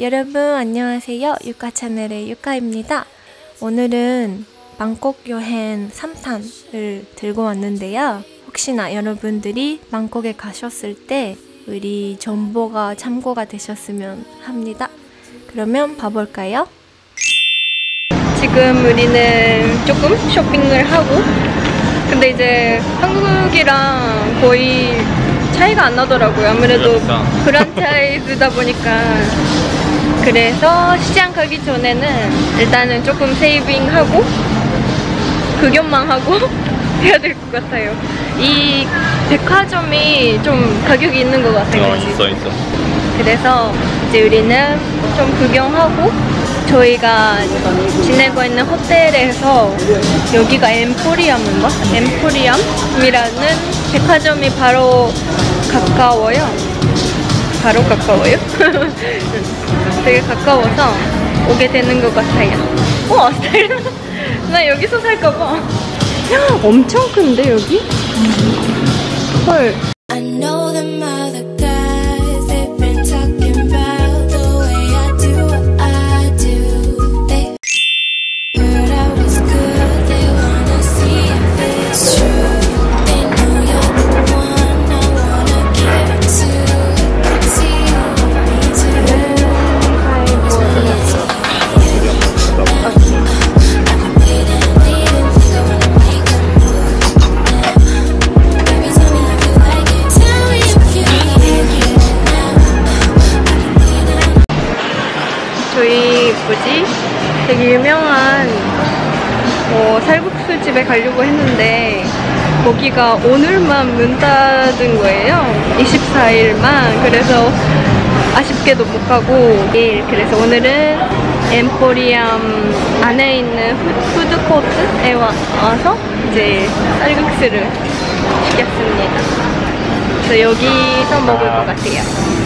여러분 안녕하세요. 유카 채널의 유카입니다. 오늘은 방콕 여행 3탄을 들고 왔는데요. 혹시나 여러분들이 방콕에 가셨을 때 우리 정보가 참고가 되셨으면 합니다. 그러면 봐볼까요? 지금 우리는 조금 쇼핑을 하고, 근데 이제 한국이랑 거의 차이가 안 나더라고요. 아무래도 프랜차이즈다 보니까. 그래서 시장 가기 전에는 일단은 조금 세이빙하고 구경만 하고 해야 될 것 같아요. 이 백화점이 좀 가격이 있는 것 같아요. 있어. 그래서 이제 우리는 좀 구경하고, 저희가 지내고 있는 호텔에서 여기가 엠포리엄인가? 엠포리엄이라는 백화점이 바로 가까워요. 되게 가까워서 오게 되는 것 같아요. 스타일. 나 여기서 살까봐. 엄청 큰데 여기? 헐. 되게 유명한 살국수 집에 가려고 했는데 거기가 오늘만 문 닫은 거예요. 24일만. 그래서 아쉽게도 못 가고, 그래서 오늘은 엠포리엄 안에 있는 푸드코트에 와서 이제 쌀국수를 시켰습니다. 그래서 여기서 먹을 것 같아요.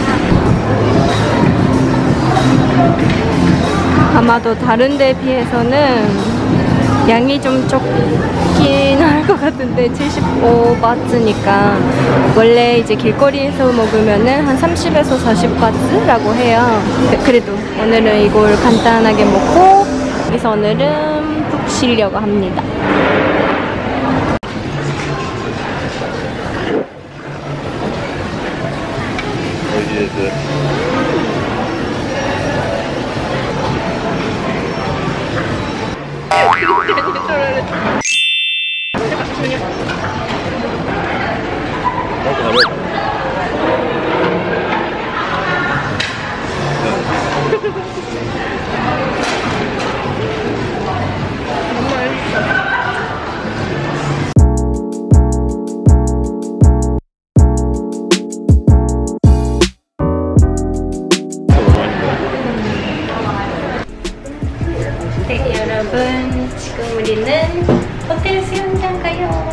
아마도 다른 데에 비해서는 양이 좀 적긴 할 것 같은데 75바트니까 원래 이제 길거리에서 먹으면은 한 30에서 40바트라고 해요. 그래도 오늘은 이걸 간단하게 먹고 여기서 오늘은 푹 쉬려고 합니다. 여러분, 지금 우리는 호텔 수영장 가요.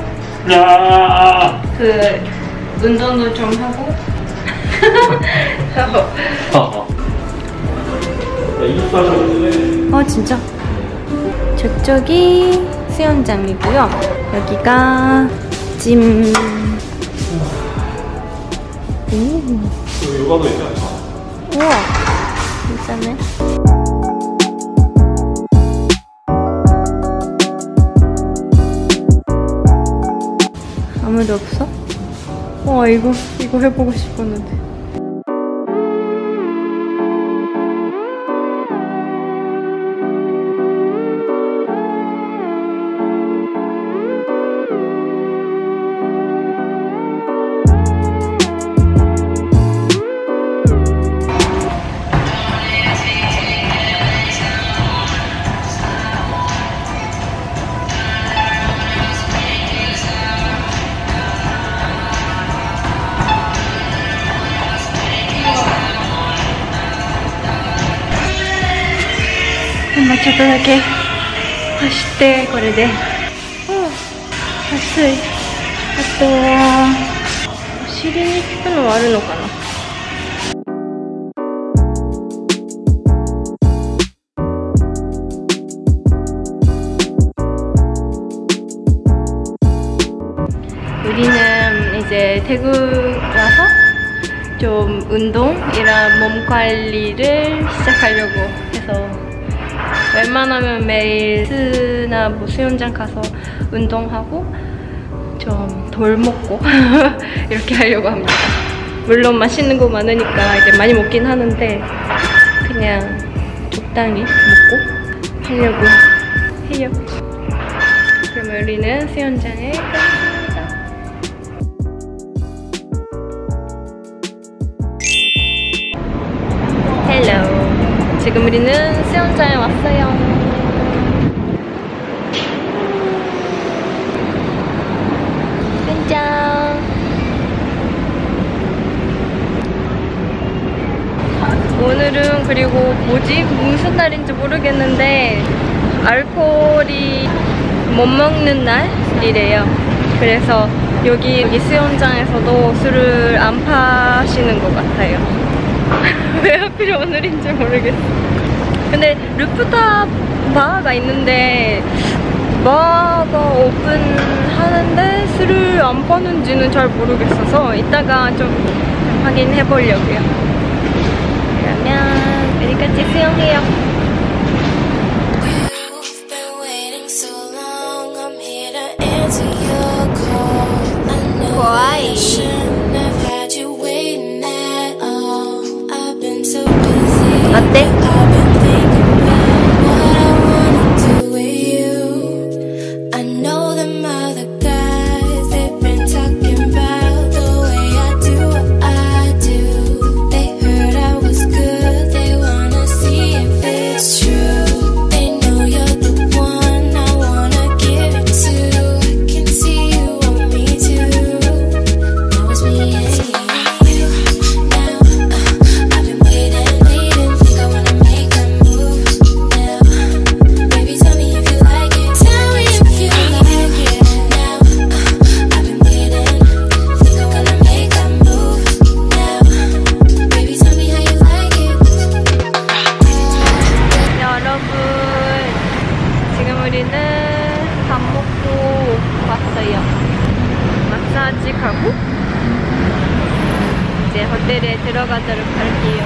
운동도 좀 하고. 진짜? 저쪽이 수영장이고요. 여기가 짐. 요가도 있잖아. 우와, 진짜네. 아무도 없어? 이거 해보고 싶었는데.ちょっとだけ走ってこれで暑い。あとはお尻に効くのはあるのかな。우리는 이제 태국 와서 좀 운동이랑 몸 관리를 시작 시작하려고 해서 웬만하면 매일 헬스나 뭐 수영장 가서 운동하고 좀 덜 먹고 이렇게 하려고 합니다. 물론 맛있는 거 많으니까 이제 많이 먹긴 하는데 그냥 적당히 먹고 하려고 해요. 그럼 우리는 수영장에 가겠습니다. 헬로. 지금 우리는 수영장에 왔어요. 짠. 오늘은 그리고 무슨 날인지 모르겠는데 알코올이 못 먹는 날이래요. 그래서 여기 수영장에서도 술을 안 파시는 것 같아요. 왜 하필 오늘인지 모르겠어. 근데 루프탑 바가 있는데 바가 오픈하는데 술을 안 파는지는 잘 모르겠어서 이따가 좀 확인해 보려고요. 그러면 우리 같이 수영해요. 좋아이. 어때? 밥 먹고 왔어요. 마사지 가고 이제 호텔에 들어가도록 할게요.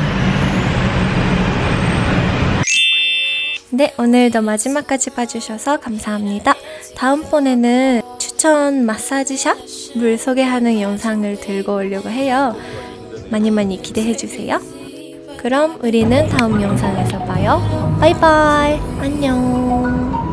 네, 오늘도 마지막까지 봐주셔서 감사합니다. 다음번에는 추천 마사지샵을 소개하는 영상을 들고 오려고 해요. 많이 기대해주세요. 그럼 우리는 다음 영상에서 봐요. 바이바이. 안녕.